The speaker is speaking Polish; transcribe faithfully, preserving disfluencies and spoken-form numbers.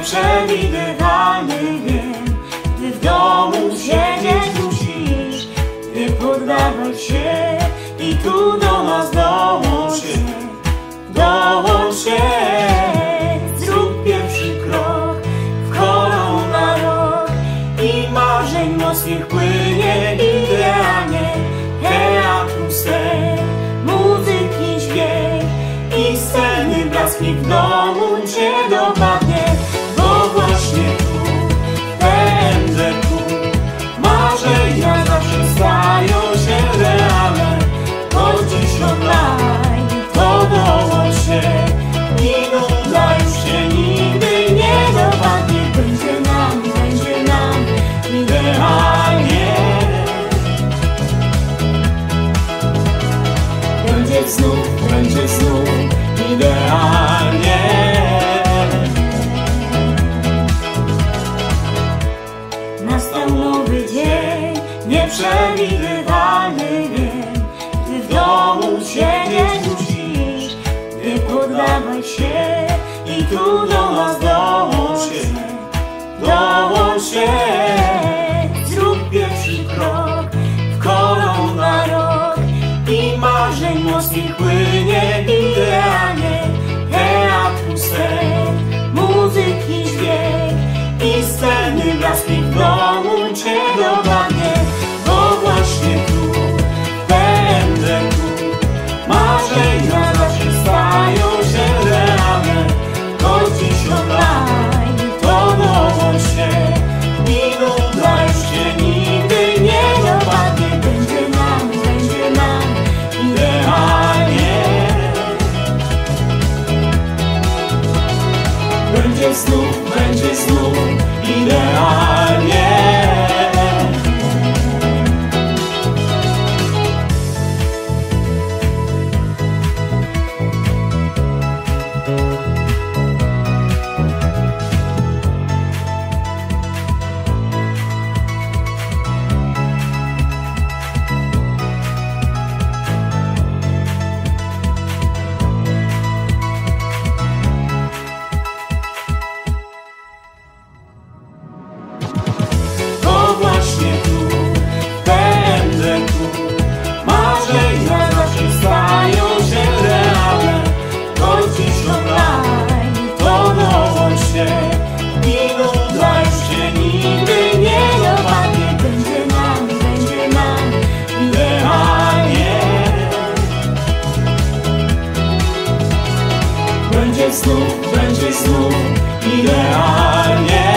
nieprzewidywalny, wiem. Gdy w domu siedzieć musisz, nie poddawaj się i tu do nas dołącz się, dołącz się. Zrób pierwszy krok w korona rok i marzeń moc niech płynie idealnie. Teatru sen, muzyki śpiech i sceny blaski w domu cię dopadnie. Bo właśnie tu, w P M Z ku, marzenia zawsze stają się realne. Choć dziś online, to dołącz się i nuda już się nigdy nie dopadnie. Będzie nam, będzie nam idealnie. Będzie znów, będzie znów idealnie. Nastał nowy dzień, nieprzewidywalny, wiem. Gdy w domu siedzieć musisz, nie poddawaj się i tu do nas dołącz się, dołącz się. Zrób pierwszy krok w korona rok i marzeń moc niech płynie idealnie. Teatru sen, muzyki śpiech i sceny blaski w domu cię dopadnie. Bo właśnie tu, w P M Z ku, marzenia zawsze stają się realne. Choć dziś online, to dołącz się i nuda już się nigdy nie dopadnie. Będzie nam, będzie nam idealnie. Będzie znów, będzie znów idealnie. Będzie znów, będzie znów idealnie.